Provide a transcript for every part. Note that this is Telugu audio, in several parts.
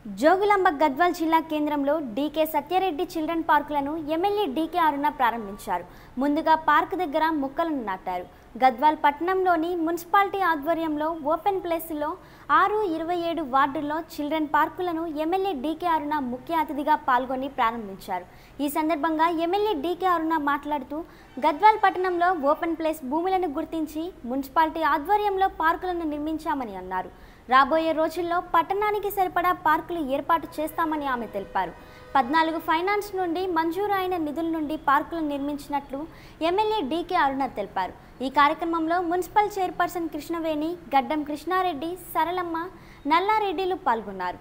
జోగులాంబ గద్వాల్ జిల్లా కేంద్రంలో డీకే సత్యారెడ్డి చిల్డ్రన్ పార్కులను ఎమ్మెల్యే డీకే అరుణ ప్రారంభించారు. ముందుగా పార్క్ దగ్గర మొక్కలను నాటారు. గద్వాల్ పట్టణంలోని మున్సిపాలిటీ ఆధ్వర్యంలో ఓపెన్ ప్లేస్లో 6-27 వార్డుల్లో చిల్డ్రన్ పార్కులను ఎమ్మెల్యే డీకే అరుణ ముఖ్య అతిథిగా పాల్గొని ప్రారంభించారు. ఈ సందర్భంగా ఎమ్మెల్యే డీకే అరుణ మాట్లాడుతూ గద్వాల్ పట్టణంలో ఓపెన్ ప్లేస్ భూములను గుర్తించి మున్సిపాలిటీ ఆధ్వర్యంలో పార్కులను నిర్మించామని అన్నారు. రాబోయే రోజుల్లో పట్టణానికి సరిపడా పార్కులు ఏర్పాటు చేస్తామని ఆమె తెలిపారు. 14 ఫైనాన్స్ నుండి మంజూరు అయిన నిధుల నుండి పార్కులు నిర్మించినట్లు ఎమ్మెల్యే డీకే అరుణ తెలిపారు. ఈ కార్యక్రమంలో మున్సిపల్ చైర్పర్సన్ కృష్ణవేణి, గడ్డం కృష్ణారెడ్డి, సరళమ్మ, నల్లారెడ్డిలు పాల్గొన్నారు.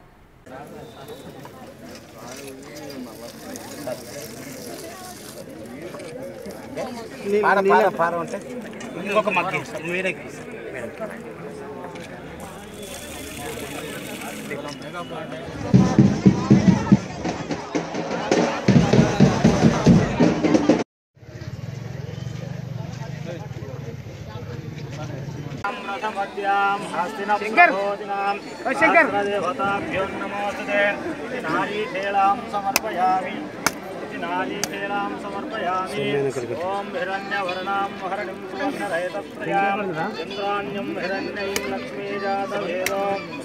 ओम हिरण्यवर्णां हरणिं सुवर्णरहितत्रयां चन्द्राण्यं हिरण्यं लक्ष्मीजातवेदो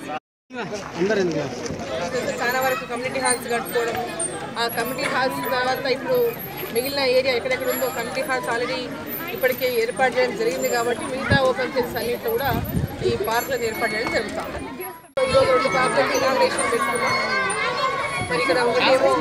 చాలా వరకు కమ్యూనిటీ హాల్స్ కట్టుకోవడం, ఆ కమ్యూనిటీ హాల్స్ తర్వాత ఇప్పుడు మిగిలిన ఏరియా ఎక్కడెక్కడ ఉందో కమ్యూనిటీ హాల్స్ ఆల్రెడీ ఇప్పటికే ఏర్పాటు చేయడం జరిగింది. కాబట్టి మిగతా ఓపెన్ ప్లేస్ అన్నింటిలో కూడా ఈ పార్కులను ఏర్పాటు చేయడం జరుగుతుంది. ఈరోజు 2 పార్కులకు ఇనాగ్రేషన్ పెట్టుకున్నాం. మరి ఇక్కడ ఒకటేమో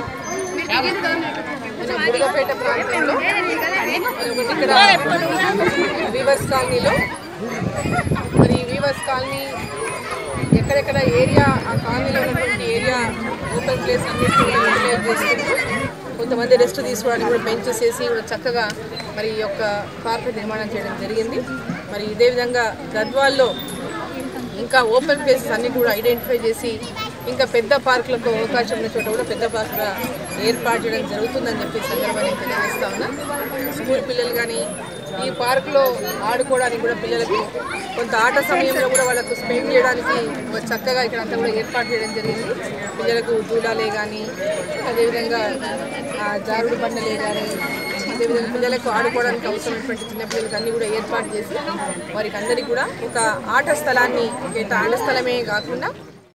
బుడగపేట ప్రాంతంలో, ఒకటి ఇక్కడ వీవర్స్ కాలనీలో. మరి వీవర్స్ కాలనీ ఎక్కడెక్కడ ఏరియా, ఆ కాలనీలో ఉన్నటువంటి ఏరియా ఓపెన్ ప్లేస్ అన్నింటినీ యూటిలైజ్ చేసుకుంటూ కొంతమంది రెస్ట్ తీసుకోవడానికి కూడా బెంచెస్ వేసి కూడా చక్కగా మరి ఈ యొక్క పార్క్ నిర్మాణం చేయడం జరిగింది. మరి ఇదే విధంగా గద్వాల్లో ఇంకా ఓపెన్ ప్లేసెస్ అన్ని కూడా ఐడెంటిఫై చేసి ఇంకా పెద్ద పార్కులకు అవకాశం ఉన్న చోట కూడా పెద్ద పార్కుగా ఏర్పాటు చేయడం జరుగుతుందని చెప్పి సందర్భాన్ని తెలియజేస్తా ఉన్నా. స్కూల్ పిల్లలు కానీ ఈ పార్కులో ఆడుకోవడానికి కూడా పిల్లలకు కొంత ఆట సమయంలో కూడా వాళ్ళకు స్పెండ్ చేయడానికి చక్కగా ఇక్కడ అంతా కూడా ఏర్పాటు చేయడం జరిగింది. పిల్లలకు దూడాలే కానీ, అదేవిధంగా జారుడు బండలే కానీ, అదేవిధంగా పిల్లలకు ఆడుకోవడానికి అవసరమైనటువంటి చిన్నపిల్లలకు అన్నీ కూడా ఏర్పాటు చేసి వారికి అందరికీ కూడా ఒక ఆట స్థలాన్ని, ఆట స్థలమే కాకుండా